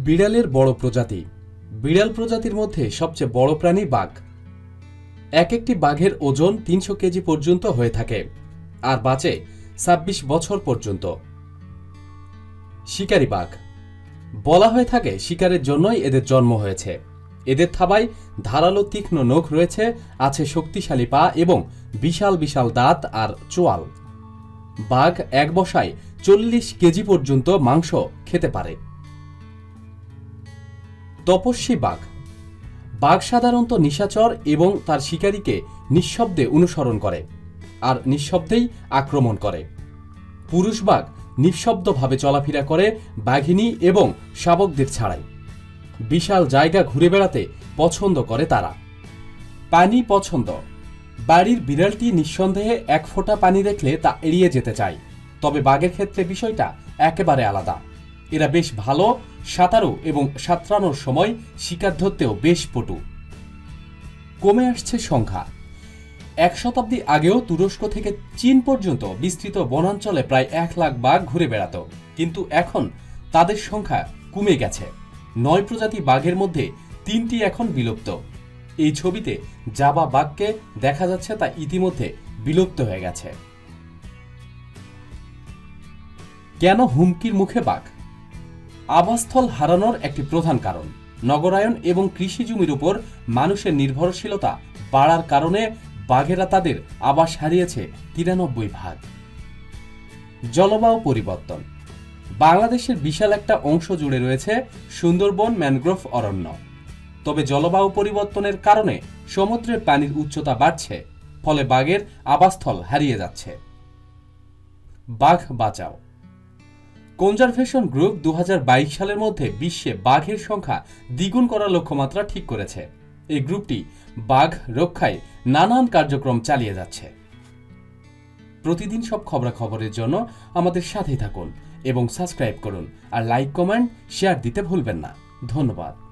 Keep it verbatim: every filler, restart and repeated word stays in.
বিড়ালের বড় প্রজাতি। বিড়াল প্রজাতির মধ্যে সবচেয়ে বড় প্রাণী বাঘ। এক একটি বাঘের ওজন তিনশো কেজি পর্যন্ত হয়ে থাকে আর বাঁচে ছাব্বিশ বছর পর্যন্ত। শিকারী বাঘ। বলা হয়ে থাকে শিকারের জন্যই এদের জন্ম হয়েছে। এদের থাবায় ধারালো তীক্ষ্ণ নখ রয়েছে, আছে শক্তিশালী পা এবং বিশাল বিশাল দাঁত আর চোয়াল। বাঘ এক বসায় চল্লিশ কেজি পর্যন্ত মাংস খেতে পারে। তপস্বী বাঘ। বাঘ সাধারণত নিশাচর এবং তার শিকারীকে নিঃশব্দে অনুসরণ করে আর নিঃশব্দেই আক্রমণ করে। পুরুষ বাঘ নিঃশব্দভাবে চলাফেরা করে বাঘিনী এবং শাবকদের ছাড়াই। বিশাল জায়গা ঘুরে বেড়াতে পছন্দ করে তারা। পানি পছন্দ। বাড়ির বিড়ালটি নিঃসন্দেহে এক ফোঁটা পানি দেখলে তা এড়িয়ে যেতে চায়, তবে বাঘের ক্ষেত্রে বিষয়টা একেবারে আলাদা। এরা বেশ ভালো সাঁতারু এবং সাঁতরানোর সময় শিকার ধরতেও বেশ পটু। কমে আসছে সংখ্যা। এক শতাব্দী আগেও তুরস্ক থেকে চীন পর্যন্ত বিস্তৃত বনাঞ্চলে প্রায় এক লাখ বাঘ ঘুরে বেড়াত, কিন্তু এখন তাদের সংখ্যা কমে গেছে। নয় প্রজাতি বাঘের মধ্যে তিনটি এখন বিলুপ্ত। এই ছবিতে জাবা বাঘকে দেখা যাচ্ছে তা ইতিমধ্যে বিলুপ্ত হয়ে গেছে। কেন হুমকির মুখে বাঘ? আবাসস্থল হারানোর একটি প্রধান কারণ নগরায়ন এবং কৃষি জমির উপর মানুষের নির্ভরশীলতা বাড়ার কারণে বাঘেরা তাদের আবাস হারিয়েছে তিরানব্বই ভাগ। জলবায়ু পরিবর্তন। বাংলাদেশের বিশাল একটা অংশ জুড়ে রয়েছে সুন্দরবন ম্যানগ্রোভ অরণ্য, তবে জলবায়ু পরিবর্তনের কারণে সমুদ্রের পানির উচ্চতা বাড়ছে, ফলে বাঘের আবাসস্থল হারিয়ে যাচ্ছে। বাঘ বাঁচাও। কনজারভেশন গ্রুপ দু হাজার বাইশ সালের মধ্যে বিশ্বে বাঘের সংখ্যা দ্বিগুণ করার লক্ষ্যমাত্রা ঠিক করেছে। এই গ্রুপটি বাঘ রক্ষায় নানান কার্যক্রম চালিয়ে যাচ্ছে। প্রতিদিন সব খবরাখবরের জন্য আমাদের সাথেই থাকুন এবং সাবস্ক্রাইব করুন, আর লাইক কমেন্ট শেয়ার দিতে ভুলবেন না। ধন্যবাদ।